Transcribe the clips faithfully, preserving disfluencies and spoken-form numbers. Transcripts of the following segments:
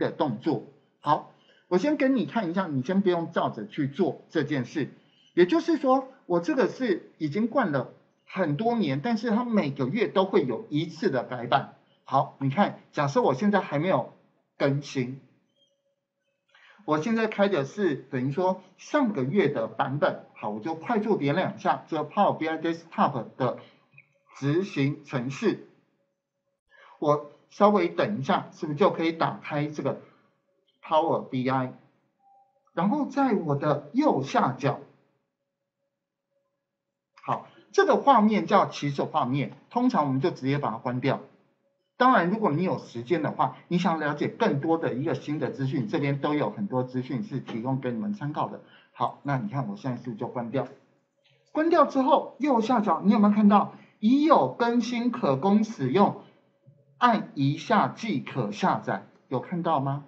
的动作。好，我先跟你看一下，你先不用照着去做这件事。也就是说，我这个是已经惯了很多年，但是它每个月都会有一次的改版。好，你看，假设我现在还没有更新，我现在开的是等于说上个月的版本。好，我就快速点两下这 Power B I Desktop 的执行程式，我稍微等一下，是不是就可以打开这个 Power B I？ 然后在我的右下角，好，这个画面叫起手画面，通常我们就直接把它关掉。当然，如果你有时间的话，你想了解更多的一个新的资讯，这边都有很多资讯是提供给你们参考的。好，那你看我现在是不是就关掉？关掉之后，右下角你有没有看到已有更新可供使用？按一下即可下载，有看到吗？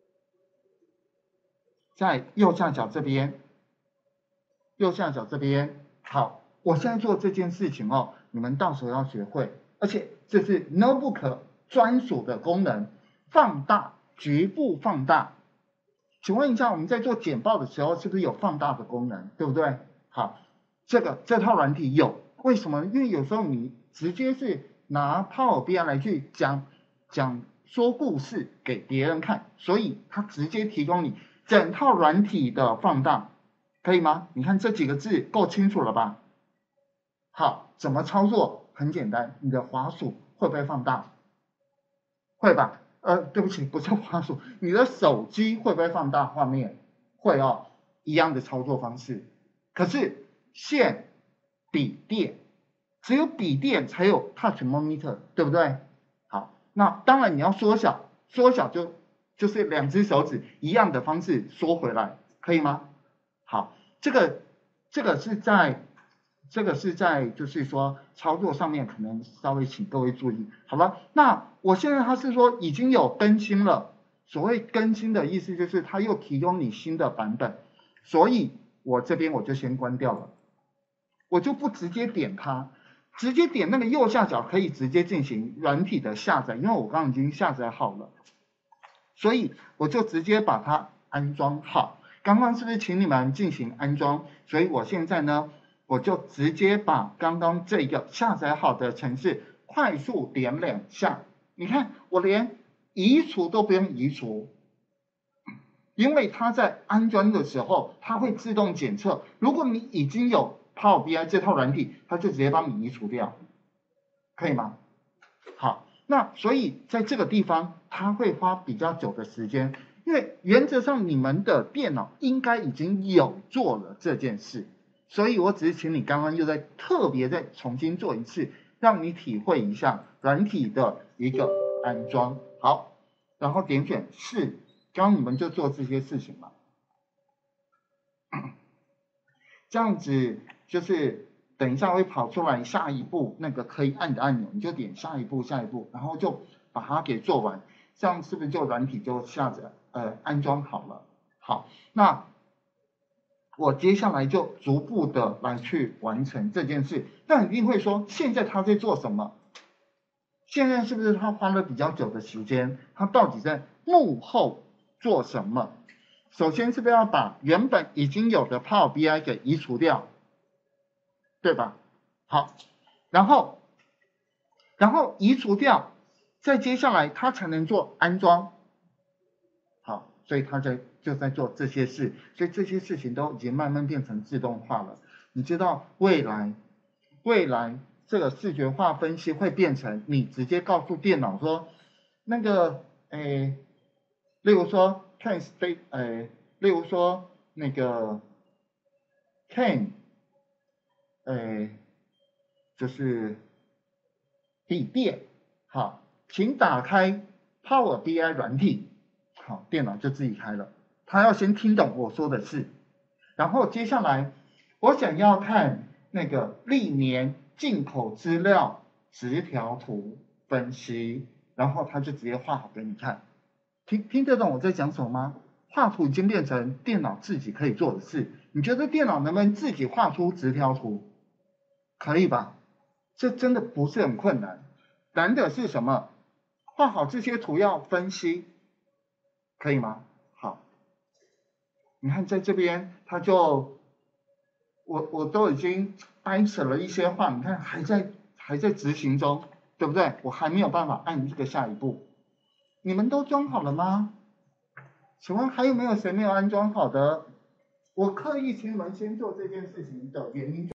在右下角这边，右下角这边。好，我现在做这件事情哦，你们到时候要学会，而且这是 Notebook 专属的功能，放大，局部放大。请问一下，我们在做简报的时候，是不是有放大的功能，对不对？好，这个这套软体有，为什么？因为有时候你直接是拿 Power B I 来去讲讲说故事给别人看，所以它直接提供你整套软体的放大，可以吗？你看这几个字够清楚了吧？好，怎么操作？很简单，你的滑鼠会不会放大？会吧？呃，对不起，不是滑鼠，你的手机会不会放大画面？会哦，一样的操作方式。可是线笔电，只有笔电才有 Touch Monitor， 对不对？好，那当然你要缩小，缩小就就是两只手指一样的方式缩回来，可以吗？好，这个这个是在这个是在就是说操作上面可能稍微请各位注意。好了，那我现在他是说已经有更新了，所谓更新的意思就是他又提供你新的版本，所以我这边我就先关掉了，我就不直接点它，直接点那个右下角可以直接进行软体的下载，因为我刚刚已经下载好了，所以我就直接把它安装好。刚刚是不是请你们进行安装？所以我现在呢，我就直接把刚刚这个下载好的程式快速点两下，你看我连移除都不用移除，因为它在安装的时候，它会自动检测。如果你已经有 Power B I 这套软体，它就直接帮你移除掉，可以吗？好，那所以在这个地方，它会花比较久的时间，因为原则上你们的电脑应该已经有做了这件事，所以我只是请你刚刚又再特别再重新做一次，让你体会一下软体的一个安装。好，然后点选是。刚刚你们就做这些事情嘛，这样子就是等一下会跑出来下一步那个可以按的按钮，你就点下一步下一步，然后就把它给做完，这样是不是就软体就下载呃安装好了？好，那我接下来就逐步的来去完成这件事。那你一定会说，现在他在做什么？现在是不是他花了比较久的时间？他到底在幕后做什么？首先是不是要把原本已经有的 Power B I 给移除掉，对吧？好，然后然后移除掉，再接下来他才能做安装。好，所以他在就在做这些事，所以这些事情都已经慢慢变成自动化了。你知道未来未来这个视觉化分析会变成你直接告诉电脑说，那个诶。例如说 can stay 呃，例如说那个 can 呃，就是笔电，好，请打开 Power B I 软体，好，电脑就自己开了。他要先听懂我说的事，然后接下来我想要看那个历年进口资料直条图分析，然后他就直接画好给你看。听听得懂我在讲什么吗？画图已经变成电脑自己可以做的事，你觉得电脑能不能自己画出直条图？可以吧？这真的不是很困难，难的是什么？画好这些图要分析， 可以吗？好，你看在这边他就，我我都已经掰扯了一些话，你看还在还在执行中，对不对？我还没有办法按这个下一步。你们都装好了吗？请问还有没有谁没有安装好的？我刻意请你们先做这件事情的原因。